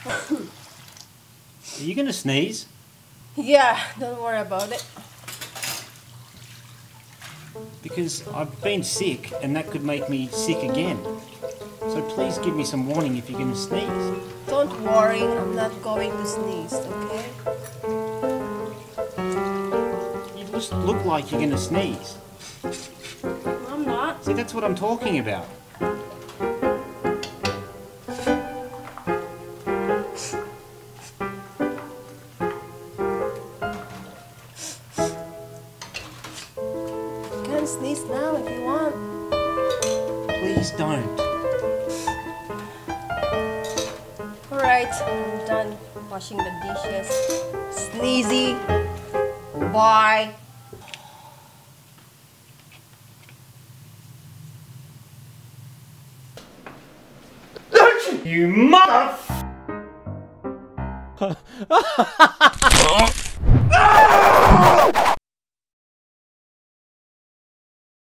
Are you gonna sneeze? Yeah, don't worry about it. Because I've been sick and that could make me sick again. So please give me some warning if you're gonna sneeze. Don't worry, I'm not going to sneeze, okay? You just look like you're gonna sneeze. I'm not. See, that's what I'm talking about. You can sneeze now if you want. Please don't. Alright, I'm done washing the dishes. Sneezy. Bye. You mother...